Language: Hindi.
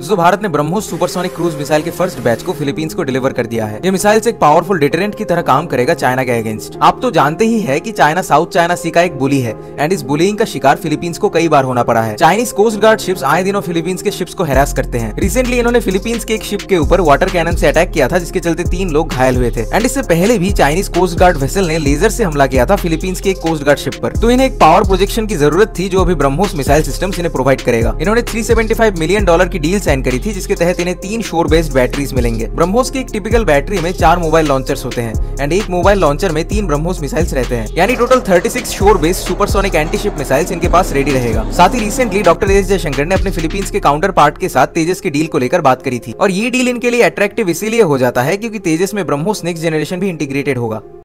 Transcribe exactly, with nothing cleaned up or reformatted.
दोस्तों भारत ने ब्रह्मोस सुपरसोनिक क्रूज मिसाइल के फर्स्ट बैच को फिलीपींस को डिलीवर कर दिया है। ये मिसाइल एक पावरफुल डिटरेंट की तरह काम करेगा चाइना के अगेंस्ट। आप तो जानते ही है कि चाइना साउथ चाइना सी का एक बुली है एंड इस बुलिंग का शिकार फिलीपींस को कई बार होना पड़ा है। चाइनीज कोस्ट गार्ड शिप्स आए दिनों फिलीपींस के शिप्स को हैरास करते हैं। रिसेंटली इन्होंने फिलीपींस के एक शिप के ऊपर वाटर कैनन से अटैक किया था, जिसके चलते तीन लोग घायल हुए थे। एंड इससे पहले भी चाइनीज कोस्ट गार्ड वेसल ने लेजर से हमला किया था फिलीपींस के एक कोस्ट गार्ड शिप पर। तो इन्हें एक पावर प्रोजेक्शन की जरूरत थी, जो अभी ब्रह्मोस मिसाइल सिस्टम्स इन्हें प्रोवाइड करेगा। इन्होंने तीन सौ पचहत्तर मिलियन डॉलर की डील साइन करी थी, जिसके तहत इन्हें तीन शोर बेस्ड बैटरीज मिलेंगे। ब्रह्मोस की एक टिपिकल बैटरी में चार मोबाइल लॉन्चर्स होते हैं एंड एक मोबाइल लॉन्चर में तीन ब्रह्मोस मिसाइल्स रहते हैं, यानी टोटल छत्तीस shore based supersonic anti ship missiles इनके पास रेडी रहेगा। साथ ही रिसेंटली डॉक्टर एस जयशंकर ने अपने फिलीपींस के काउंटर पार्ट के साथ तेजस की डील को लेकर बात करी थी, और ये डील इनके लिए अट्रैक्टिव इसीलिए हो जाता है क्योंकि तेजस में ब्रह्मोस नेक्स्ट जनरेशन भी इंटीग्रेटेड होगा।